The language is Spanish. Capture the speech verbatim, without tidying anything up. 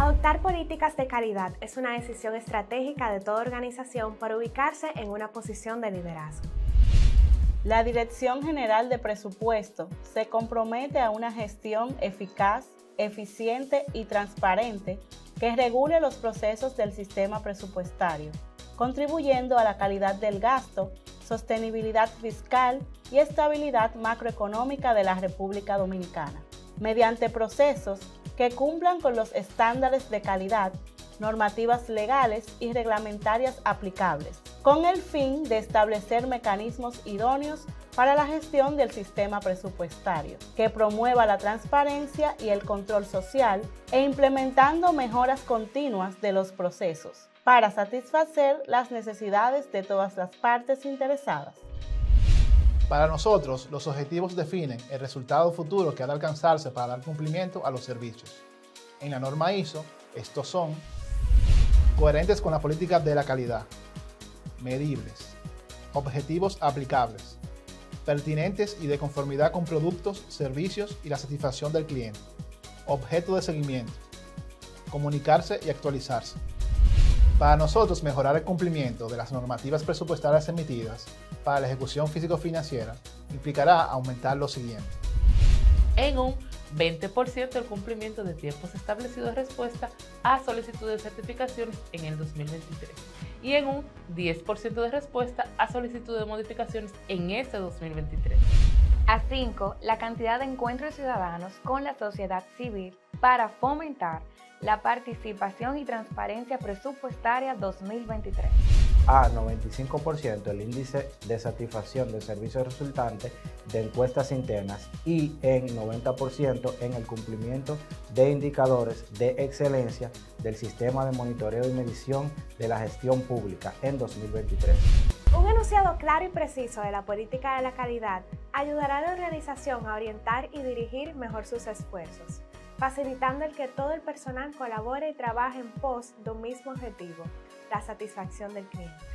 Adoptar políticas de calidad es una decisión estratégica de toda organización para ubicarse en una posición de liderazgo. La Dirección General de Presupuesto se compromete a una gestión eficaz, eficiente y transparente que regule los procesos del sistema presupuestario, contribuyendo a la calidad del gasto, sostenibilidad fiscal y estabilidad macroeconómica de la República Dominicana, mediante procesos que cumplan con los estándares de calidad, normativas legales y reglamentarias aplicables, con el fin de establecer mecanismos idóneos para la gestión del sistema presupuestario, que promueva la transparencia y el control social e implementando mejoras continuas de los procesos para satisfacer las necesidades de todas las partes interesadas. Para nosotros, los objetivos definen el resultado futuro que ha de alcanzarse para dar cumplimiento a los servicios. En la norma I S O, estos son coherentes con la política de la calidad, medibles, objetivos aplicables, pertinentes y de conformidad con productos, servicios y la satisfacción del cliente, objeto de seguimiento, comunicarse y actualizarse. Para nosotros, mejorar el cumplimiento de las normativas presupuestarias emitidas para la ejecución físico-financiera implicará aumentar lo siguiente. En un veinte por ciento el cumplimiento de tiempos establecidos de respuesta a solicitudes de certificaciones en el dos mil veintitrés y en un diez por ciento de respuesta a solicitudes de modificaciones en ese dos mil veintitrés. A cinco, la cantidad de encuentros ciudadanos con la sociedad civil para fomentar la participación y transparencia presupuestaria dos mil veintitrés. A noventa y cinco por ciento el índice de satisfacción del servicio resultante de encuestas internas y en noventa por ciento en el cumplimiento de indicadores de excelencia del sistema de monitoreo y medición de la gestión pública en dos mil veintitrés. Un enunciado claro y preciso de la política de la calidad ayudará a la organización a orientar y dirigir mejor sus esfuerzos, facilitando el que todo el personal colabore y trabaje en pos de un mismo objetivo, la satisfacción del cliente.